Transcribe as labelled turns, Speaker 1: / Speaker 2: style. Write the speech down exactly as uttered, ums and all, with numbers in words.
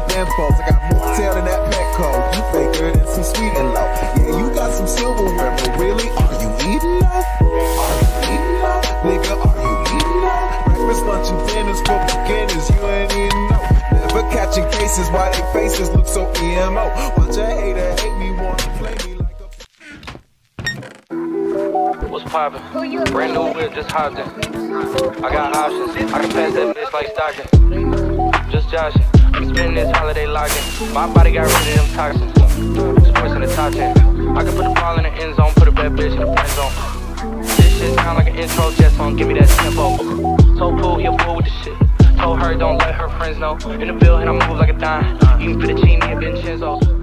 Speaker 1: than folks. I got more tail than that Petco. You faker than some sweet and low. Yeah, you got some silverware, but really, are you eating up? Are you eating up? Nigga, are you eating up? Breakfast, lunch, and dinners for beginners, you ain't even know. Never catching cases, why they faces look so E M O. Watch a hater hate me, wanna play me like a...
Speaker 2: What's poppin'? Brand new whip, just hopped in. I got options, I can pass that bitch like Stockton. Just joshing, I'm spending this holiday locking. My body got rid of them toxins. Sports in the top ten. I can put the ball in the end zone, put a bad bitch in the end zone. This shit sound like an intro jet song, give me that tempo. Told Pooh, he a fool with the shit. Told her don't let her friends know. In the building, I move like a dime. Eating fettuccine and Vincenzo.